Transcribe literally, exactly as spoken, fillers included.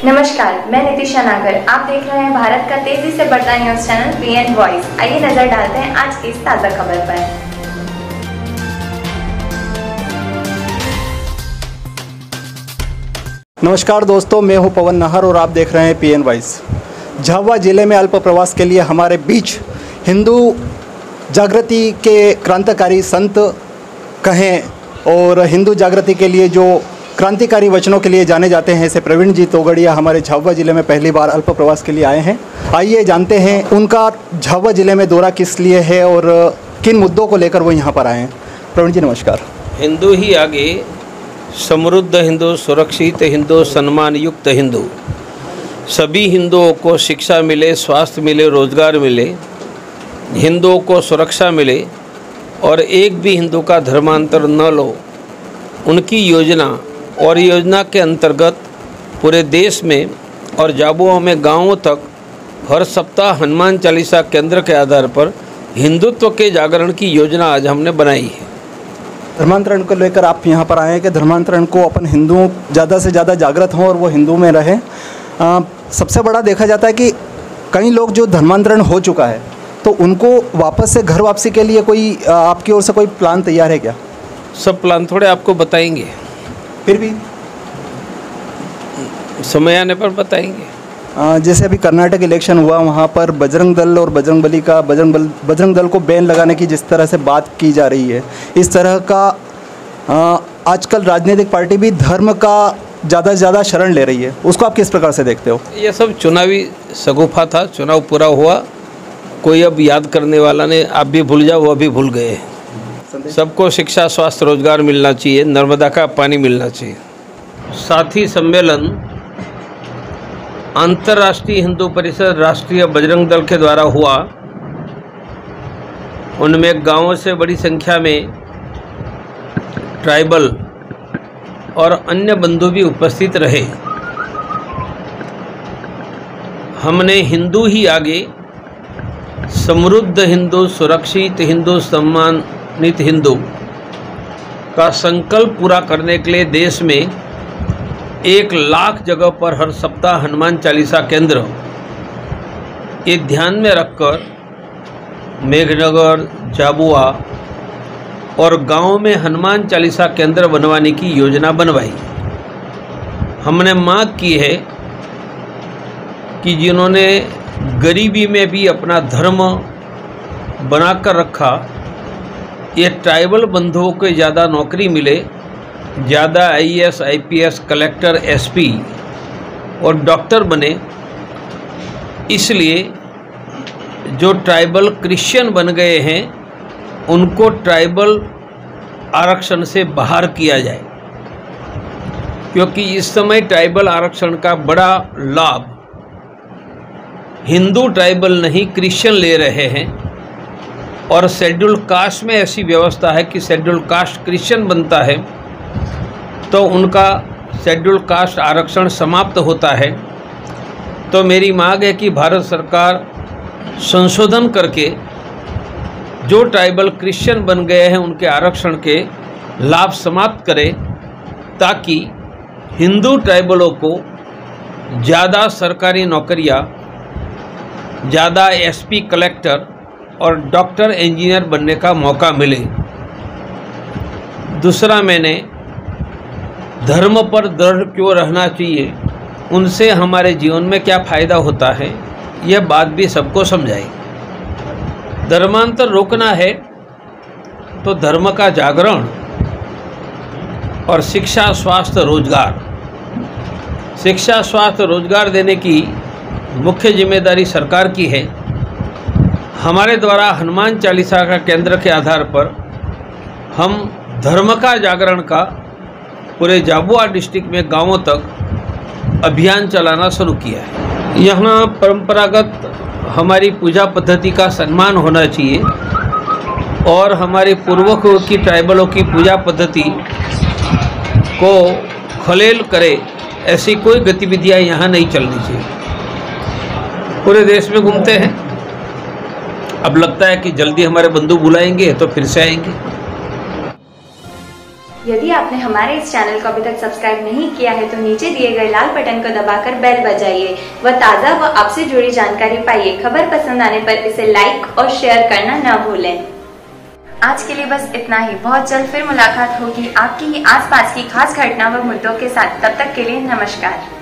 नमस्कार, मैं नितिशा नागर। आप देख रहे हैं भारत का तेजी से बढ़ता न्यूज चैनल पीएन वॉइस। आइए नजर डालते हैं आज की इस ताजा खबर पर। नमस्कार दोस्तों, मैं हूं पवन नाहर और आप देख रहे हैं पीएन वॉइस। झाबुआ जिले में अल्प प्रवास के लिए हमारे बीच हिंदू जागृति के क्रांतिकारी संत कहें और हिंदू जागृति के लिए जो क्रांतिकारी वचनों के लिए जाने जाते हैं, ऐसे प्रवीण जी तोगड़िया हमारे झाबुआ जिले में पहली बार अल्प प्रवास के लिए आए हैं। आइए जानते हैं उनका झाबुआ जिले में दौरा किस लिए है और किन मुद्दों को लेकर वो यहाँ पर आए हैं। प्रवीण जी नमस्कार। हिंदू ही आगे, समृद्ध हिंदू, सुरक्षित हिंदू, सम्मान युक्त हिंदू। सभी हिंदुओं को शिक्षा मिले, स्वास्थ्य मिले, रोजगार मिले, हिंदुओं को सुरक्षा मिले और एक भी हिंदू का धर्मांतर न लो, उनकी योजना और योजना के अंतर्गत पूरे देश में और झाबुआ में गांवों तक हर सप्ताह हनुमान चालीसा केंद्र के आधार पर हिंदुत्व के जागरण की योजना आज हमने बनाई है। धर्मांतरण को लेकर आप यहाँ पर आए हैं कि धर्मांतरण को अपन हिंदुओं ज़्यादा से ज़्यादा जागृत हों और वो हिंदू में रहें। आ, सबसे बड़ा देखा जाता है कि कई लोग जो धर्मांतरण हो चुका है तो उनको वापस से घर वापसी के लिए कोई आपकी ओर से कोई प्लान तैयार है क्या? सब प्लान थोड़े आपको बताएंगे, फिर भी समय आने पर बताएंगे। आ, जैसे अभी कर्नाटक इलेक्शन हुआ, वहाँ पर बजरंग दल और बजरंग बली का बजरंग बल बजरंग दल को बैन लगाने की जिस तरह से बात की जा रही है, इस तरह का आ, आजकल राजनीतिक पार्टी भी धर्म का ज़्यादा से ज़्यादा शरण ले रही है, उसको आप किस प्रकार से देखते हो? ये सब चुनावी शगुफा था, चुनाव पूरा हुआ, कोई अब याद करने वाला नहीं। आप भी भूल जाओ, वो भी भूल गए। सबको शिक्षा, स्वास्थ्य, रोजगार मिलना चाहिए, नर्मदा का पानी मिलना चाहिए। साथी सम्मेलन अंतर्राष्ट्रीय हिंदू परिषद, राष्ट्रीय बजरंग दल के द्वारा हुआ। उनमें गांवों से बड़ी संख्या में ट्राइबल और अन्य बंधु भी उपस्थित रहे। हमने हिंदू ही आगे, समृद्ध हिंदू, सुरक्षित हिंदू, सम्मानित हिंदू का संकल्प पूरा करने के लिए देश में एक लाख जगह पर हर सप्ताह हनुमान चालीसा केंद्र, ये ध्यान में रखकर मेघनगर, झाबुआ और गांव में हनुमान चालीसा केंद्र बनवाने की योजना बनवाई। हमने मांग की है कि जिन्होंने गरीबी में भी अपना धर्म बनाकर रखा, ये ट्राइबल बंधुओं को ज़्यादा नौकरी मिले, ज़्यादा I A S, I P S, collector, S P और डॉक्टर बने। इसलिए जो ट्राइबल क्रिश्चियन बन गए हैं उनको ट्राइबल आरक्षण से बाहर किया जाए, क्योंकि इस समय ट्राइबल आरक्षण का बड़ा लाभ हिंदू ट्राइबल नहीं क्रिश्चियन ले रहे हैं। और शेड्यूल कास्ट में ऐसी व्यवस्था है कि शेड्यूल कास्ट क्रिश्चियन बनता है तो उनका शेड्यूल कास्ट आरक्षण समाप्त होता है। तो मेरी मांग है कि भारत सरकार संशोधन करके जो ट्राइबल क्रिश्चियन बन गए हैं उनके आरक्षण के लाभ समाप्त करे, ताकि हिंदू ट्राइबलों को ज़्यादा सरकारी नौकरियां, ज़्यादा एस पी, कलेक्टर और डॉक्टर, इंजीनियर बनने का मौका मिले। दूसरा, मैंने धर्म पर दृढ़ क्यों रहना चाहिए, उनसे हमारे जीवन में क्या फ़ायदा होता है, यह बात भी सबको समझाई। धर्मांतर रोकना है तो धर्म का जागरण और शिक्षा, स्वास्थ्य, रोजगार। शिक्षा, स्वास्थ्य, रोजगार देने की मुख्य जिम्मेदारी सरकार की है। हमारे द्वारा हनुमान चालीसा का केंद्र के आधार पर हम धर्म का जागरण का पूरे झाबुआ डिस्ट्रिक्ट में गांवों तक अभियान चलाना शुरू किया है। यहाँ परंपरागत हमारी पूजा पद्धति का सम्मान होना चाहिए और हमारे पूर्वजों की, ट्राइबलों की पूजा पद्धति को खलेल करे ऐसी कोई गतिविधियाँ यहाँ नहीं चलनी चाहिए। पूरे देश में घूमते हैं, अब लगता है कि जल्दी हमारे बंधु बुलाएंगे तो फिर से आएंगे। यदि आपने हमारे इस चैनल को अभी तक सब्सक्राइब नहीं किया है तो नीचे दिए गए लाल बटन को दबाकर बेल बजाइए व ताज़ा व आपसे जुड़ी जानकारी पाइए। खबर पसंद आने पर इसे लाइक और शेयर करना न भूलें। आज के लिए बस इतना ही। बहुत जल्द फिर मुलाकात होगी आपकी ही आसपास की खास घटना व मुद्दों के साथ। तब तक के लिए नमस्कार।